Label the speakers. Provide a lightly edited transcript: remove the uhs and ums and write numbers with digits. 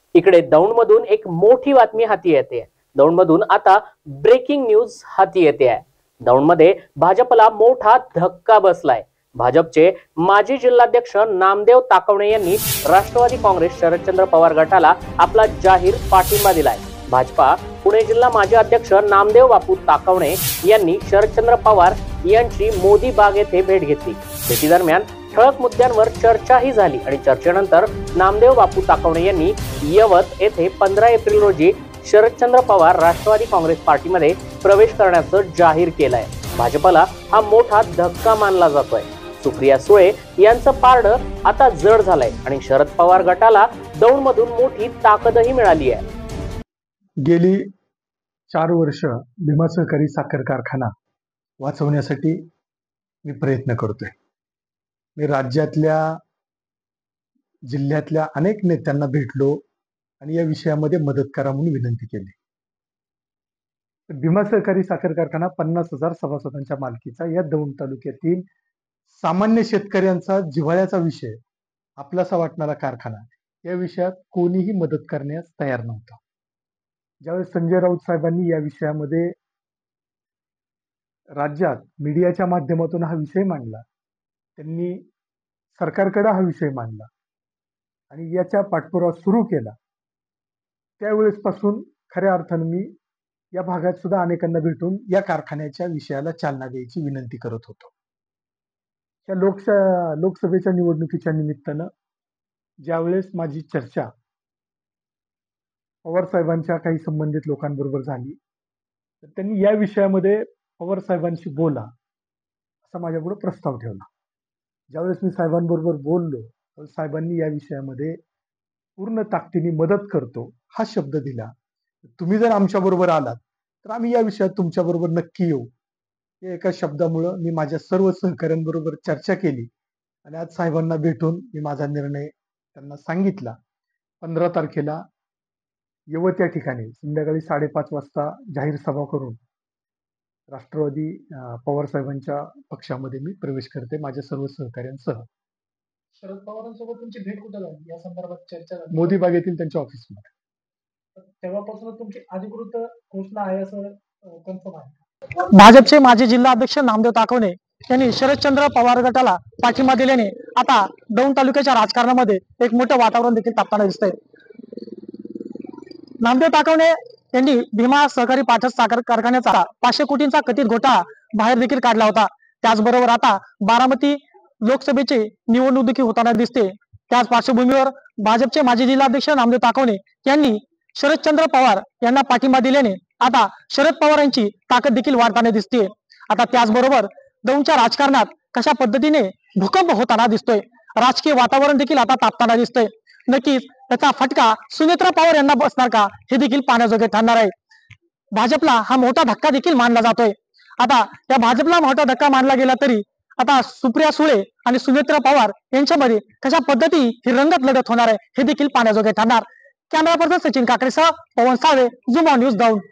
Speaker 1: इकडे दौंडमधून एक मोठी बातमी हाती येते। दौंडमधून आता ब्रेकिंग न्यूज हाती येते आहे। दौंडमध्ये भाजपला मोठा धक्का बसलाय। भाजपचे माजी जिल्हाध्यक्ष नामदेव ताकवणे यांनी राष्ट्रवादी काँग्रेस शरदचंद्र पवार गटाला आपला जाहीर पाठिंबा दिलाय। भाजपा पुणे जिल्हा माजी अध्यक्ष नामदेव बापू ताकवणे यांनी शरदचंद्र पवार यांची मोदी बाग येथे भेट घेतली। भेटीदरम्यान ठळक मुद्द्यांवर चर्चाही झाली आणि चर्चेनंतर नामदेव बापू ताकवणे यांनी यवत येथे 15 एप्रिल रोजी शरदचंद्र पवार राष्ट्रवादी काँग्रेस पार्टीमध्ये प्रवेश करण्याचं जाहीर केलंय। भाजपला हा मोठा धक्का मानला जातोय। सुप्रिया सुळे यांचं पारडं आता जड झालंय आणि शरद पवार गटाला दौंडमधून मोठी ताकदही मिळाली आहे।
Speaker 2: गेली 4 वर्ष भीमा सहकारी साखर कारखाना वाचवण्यासाठी मी प्रयत्न करतोय। मी राज्यातल्या जिल्ह्यातल्या अनेक नेत्यांना भेटलो आणि या विषयामध्ये मदत करा म्हणून विनंती केली। भीमा सहकारी साखर कारखाना 50,000 सभासदांच्या मालकीचा या दौंड तालुक्यातील सामान्य शेतकऱ्यांचा जिव्हाळ्याचा विषय आपलासा वाटणारा कारखाना, या विषयात कोणीही मदत करण्यास तयार नव्हता। ज्यावेळेस संजय राऊत साहेबांनी या विषयामध्ये राज्यात मीडियाच्या माध्यमातून हा विषय मांडला, त्यांनी सरकारकडे हा विषय मांडला आणि याचा पाठपुरावा सुरू केला, त्यावेळेसपासून खऱ्या अर्थाने मी या भागात सुद्धा अनेकांना भेटून या कारखान्याच्या विषयाला चालना द्यायची विनंती करत होतो। या लोकसभेच्या निवडणुकीच्या निमित्तानं ज्यावेळेस माझी चर्चा पवार साहेबांच्या काही संबंधित लोकांबरोबर झाली, तर त्यांनी या विषयामध्ये पवार साहेबांशी बोला असा माझ्यापुढे प्रस्ताव ठेवला। ज्यावेळेस मी साहेबांबरोबर बोललो, तर साहेबांनी या विषयामध्ये पूर्ण ताकदीने मदत करतो हा शब्द दिला। तुम्ही जर आमच्या बरोबर आलात तर आम्ही या विषयात तुमच्या बरोबर नक्की येऊ। या एका शब्दामुळे मी माझ्या सर्व सहकाऱ्यांबरोबर चर्चा केली आणि आज साहेबांना भेटून मी माझा निर्णय त्यांना सांगितला। 15 तारखेला यवत या ठिकाणी संध्याकाळी 5:30 वाजता जाहीर सभा करून राष्ट्रवादी पवार साहेबांच्या पक्षामध्ये मी प्रवेश करते माझ्या सर्व सहकाऱ्यांसह।
Speaker 3: शरद पवारांसोबत तुमची भेट कुठे झाली, या संदर्भात चर्चा झाली?
Speaker 2: मोदी बागेतील त्यांच्या ऑफिसमध्ये।
Speaker 3: तेव्हापासून तुमची अधिकृत घोषणा आहे असं कन्फर्म आहे?
Speaker 4: भाजपचे माजी जिल्हा अध्यक्ष नामदेव ताकवणे यांनी शरदचंद्र पवार गटाला पाठिंबा दिल्याने आता दौंड तालुक्याच्या राजकारणामध्ये एक मोठं वातावरण देखील तापताना दिसतंय। नामदेव ताकवणे यांनी भीमा सहकारी साखर कारखान्याचा 500 कोटींचा कथित घोटाळा बाहेर देखील काढला होता। त्याचबरोबर आता बारामती लोकसभेची निवडणूक देखील होताना दिसते। त्याच पार्श्वभूमीवर भाजपचे माजी जिल्हाध्यक्ष नामदेव ताकवणे यांनी शरदचंद्र पवार यांना पाठिंबा दिल्याने आता शरद पवार यांची ताकद देखील वाढताना दिसते। आता त्याचबरोबर दौंडच्या राजकारणात कशा पद्धतीने भूकंप होताना दिसतोय, राजकीय वातावरण देखील आता तापताना दिसतंय। नक्कीच त्याचा फटका सुनेत्रा पवार यांना बसणार का हे देखील पाहण्याजोगे ठरणार आहे। भाजपला हा मोठा धक्का देखील मानला जातोय। आता या भाजपला मोठा धक्का मानला गेला तरी आता सुप्रिया सुळे आणि सुनेत्रा पवार यांच्यामध्ये कशा पद्धती ही रंगत लढत होणार आहे हे देखील पाहण्याजोगे ठरणार। कॅमेरा पर्सन सचिन काकडेसह Pawan Salve, zoom on news Daund.